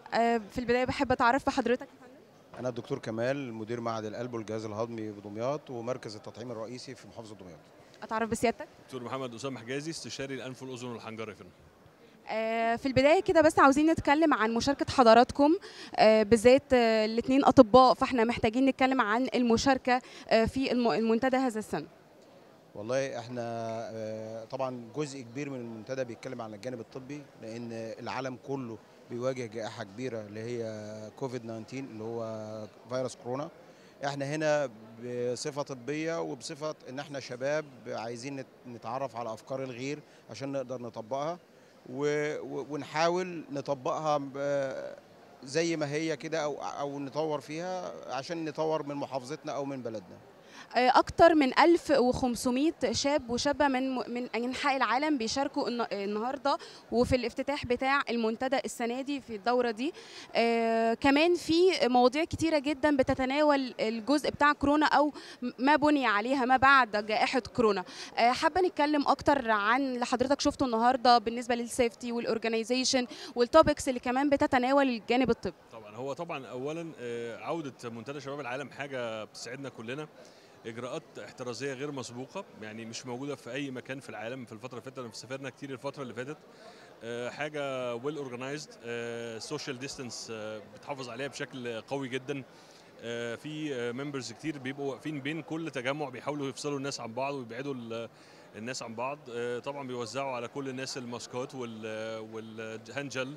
في البداية بحب أتعرف بحضرتك يا فندم. أنا الدكتور كمال، مدير معهد القلب والجهاز الهضمي بدمياط ومركز التطعيم الرئيسي في محافظة دمياط. أتعرف بسيادتك. دكتور محمد أسامة حجازي، استشاري الأنف والأذن والحنجرة يا فندم. في البداية كده بس عاوزين نتكلم عن مشاركة حضراتكم، بالذات الاثنين أطباء، فاحنا محتاجين نتكلم عن المشاركة في المنتدى هذا السنة. والله احنا طبعا جزء كبير من المنتدى بيتكلم عن الجانب الطبي، لأن العالم كله بيواجه جائحة كبيرة اللي هي كوفيد 19 اللي هو فيروس كورونا. احنا هنا بصفة طبية وبصفة ان احنا شباب عايزين نتعرف على أفكار الغير عشان نقدر نطبقها ونحاول نطبقها زي ما هي كده او نطور فيها عشان نطور من محافظتنا او من بلدنا. أكثر من 1500 شاب وشابة من أنحاء العالم بيشاركوا النهارده وفي الافتتاح بتاع المنتدى السنة دي في الدورة دي. كمان في مواضيع كتيرة جدا بتتناول الجزء بتاع كورونا أو ما بني عليها ما بعد جائحة كورونا. حابة نتكلم أكتر عن اللي حضرتك شفته النهارده بالنسبة للسيفتي والأورجنايزيشن والتوبكس اللي كمان بتتناول الجانب الطبي. طبعا اولا عوده منتدى شباب العالم حاجه بتسعدنا كلنا. اجراءات احترازيه غير مسبوقه، يعني مش موجوده في اي مكان في العالم في الفتره اللي فاتت. سافرنا كتير الفتره اللي فاتت. حاجه ويل اورجنايزد، سوشيال ديستانس بتحافظ عليها بشكل قوي جدا. في ممبرز كتير بيبقوا واقفين بين كل تجمع بيحاولوا يفصلوا الناس عن بعض ويبعدوا الناس عن بعض. طبعا بيوزعوا على كل الناس الماسكات والهاند جل.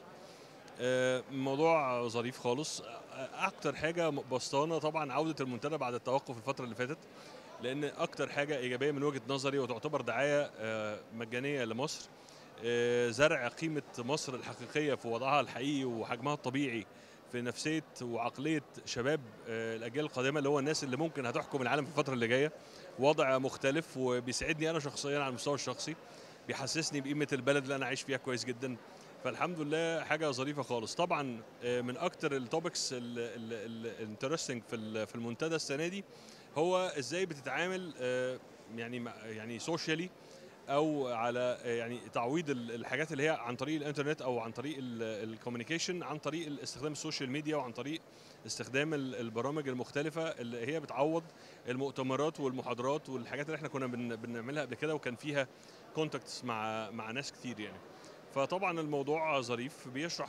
موضوع ظريف خالص. اكتر حاجه بسطانه طبعا عوده المنتدى بعد التوقف الفتره اللي فاتت، لان اكتر حاجه ايجابيه من وجهه نظري وتعتبر دعايه مجانيه لمصر. زرع قيمه مصر الحقيقيه في وضعها الحقيقي وحجمها الطبيعي في نفسيه وعقليه شباب الاجيال القادمه، اللي هو الناس اللي ممكن هتحكم العالم في الفتره اللي جايه. وضع مختلف وبيسعدني انا شخصيا على المستوى الشخصي، بيحسسني بقيمه البلد اللي انا عايش فيها كويس جدا. فالحمد لله حاجه ظريفه خالص. طبعا من اكتر التوبكس الانترستنج في المنتدى السنه دي هو ازاي بتتعامل يعني سوشيالي، او على يعني تعويض الحاجات اللي هي عن طريق الانترنت او عن طريق الكوميونيكيشن، عن طريق استخدام السوشيال ميديا وعن طريق استخدام البرامج المختلفه اللي هي بتعوض المؤتمرات والمحاضرات والحاجات اللي احنا كنا بنعملها قبل كده وكان فيها كونتاكتس مع ناس كتير يعني. فطبعا الموضوع ظريف، بيشرح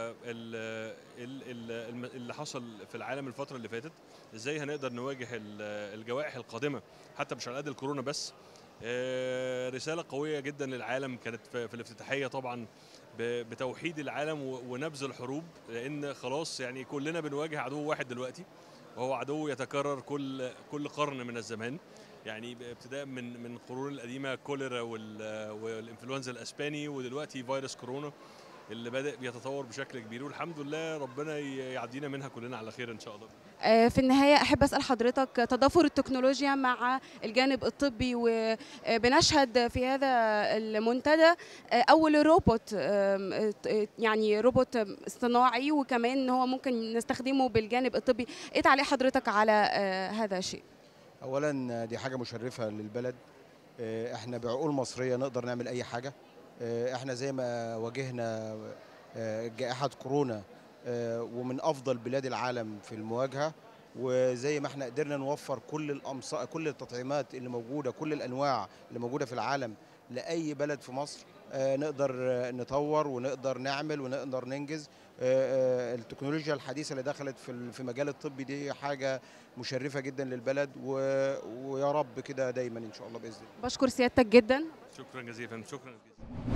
اللي حصل في العالم الفترة اللي فاتت، ازاي هنقدر نواجه الجوائح القادمة حتى مش على قد الكورونا بس. رسالة قوية جدا للعالم كانت في الافتتاحية طبعا بتوحيد العالم ونبذ الحروب، لان خلاص يعني كلنا بنواجه عدو واحد دلوقتي، وهو عدو يتكرر كل قرن من الزمان. يعني ابتداء من القرون القديمه كوليرا والانفلونزا الاسباني، ودلوقتي فيروس كورونا اللي بدأ بيتطور بشكل كبير، والحمد لله ربنا يعدينا منها كلنا على خير ان شاء الله. في النهاية أحب أسأل حضرتك، تضافر التكنولوجيا مع الجانب الطبي، وبنشهد في هذا المنتدى أول روبوت، يعني روبوت اصطناعي، وكمان إن هو ممكن نستخدمه بالجانب الطبي. إيه تعليق حضرتك على هذا الشيء؟ اولا دي حاجة مشرفة للبلد. احنا بعقول مصرية نقدر نعمل اي حاجة. احنا زي ما واجهنا جائحة كورونا ومن افضل بلاد العالم في المواجهة، وزي ما احنا قدرنا نوفر كل التطعيمات اللي موجودة، كل الانواع اللي موجودة في العالم لاي بلد في مصر، نقدر نطور ونقدر نعمل ونقدر ننجز. التكنولوجيا الحديثة اللي دخلت في مجال الطب دي حاجة مشرفة جدا للبلد، ويا رب كده دايما ان شاء الله باذن الله. بشكر سيادتك جدا. شكرا جزيلا. شكرا جزيلا.